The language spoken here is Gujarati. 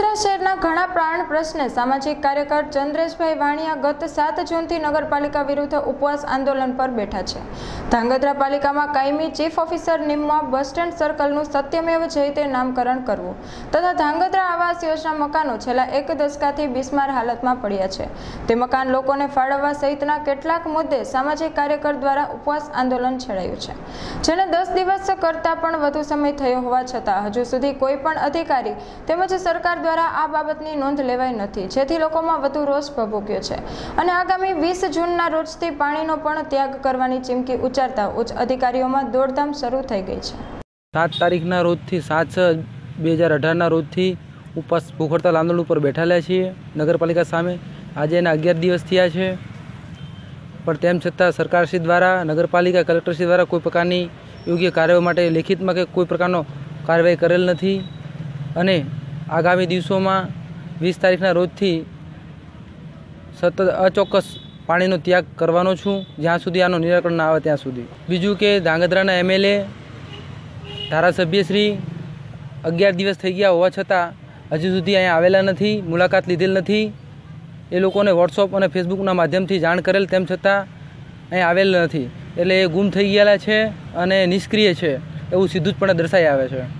ધાંગધ્રા શહેરના ઘણા પ્રાણ પ્રશ્ને સામાજિક કાર્યકર ચંદ્રેશભાઈ વાણિયા ગત 7 જૂનથી નગરપાલિકા વિરુદ્ધ ઉપવાસ આંદોલન પર બેઠા છે। ધાંગધ્રા પાલિકામાં કાયમી ચીફ ઓફિસર નિમવા, બસ સ્ટેન્ડ સર્કલનું સત્યમેવ જયતે નામકરણ કરવું તથા ધાંગધ્રા આવાસ યોજના મકાનો છેલ્લા 1 દશકાથી બિસ્માર હાલતમાં પડ્યા છે તે મકાન લોકોને ફાળવવા સહિતના કેટલાક મુદ્દે સામાજિક કાર્યકર દ્વારા ઉપવાસ આંદોલન છેડાયું છે, જેને 10 દિવસ કરતાં પણ વધુ સમય થયો હોવા છતાં હજુ સુધી કોઈ પણ અધિકારી તેમજ સરકાર દ્વારા આ બાબતની નોંધ લેવાઈ નથી, જેથી લોકોમાં વધુ રોષ ભભૂક્યો છે અને આગામી 20 જૂનના રોજથી પાણીનો પણ ત્યાગ કરવાની ચીમકી ઉચ્ચારતા ઉચ્ચ અધિકારીઓમાં દોડધામ શરૂ થઈ ગઈ છે। 7 તારીખના રોજથી 7/6/2018ના રોજથી ઉપવાસ ભૂખ હડતાલ આંદોલન ઉપર બેઠેલા છીએ નગરપાલિકા સામે। આજે એના 11 દિવસ થયા છે, પણ તેમ છતાં સરકારશ્રી દ્વારા, નગરપાલિકા કલેક્ટરશ્રી દ્વારા કોઈ પ્રકારની યોગ્ય કાર્યવાહી માટે લેખિતમાં કે કોઈ પ્રકારનો કાર્યવાહી કરેલ નથી અને આગામી દિવસોમાં 20 તારીખના રોજથી સતત અચોક્કસ પાણીનો ત્યાગ કરવાનો છું, જ્યાં સુધી આનો નિરાકરણ ના આવે ત્યાં સુધી। બીજું કે ધાંગધ્રાના એમએલએ ધારાસભ્યશ્રી 11 દિવસ થઈ ગયા હોવા છતાં હજુ સુધી અહીંયા આવેલા નથી, મુલાકાત લીધેલ નથી। એ લોકોને વોટ્સઅપ અને ફેસબુકના માધ્યમથી જાણ કરેલ, તેમ છતાં અહીંયા આવેલ નથી, એટલે એ ગુમ થઈ ગયેલા છે અને નિષ્ક્રિય છે એવું સીધું જ પણ દર્શાઈ આવે છે।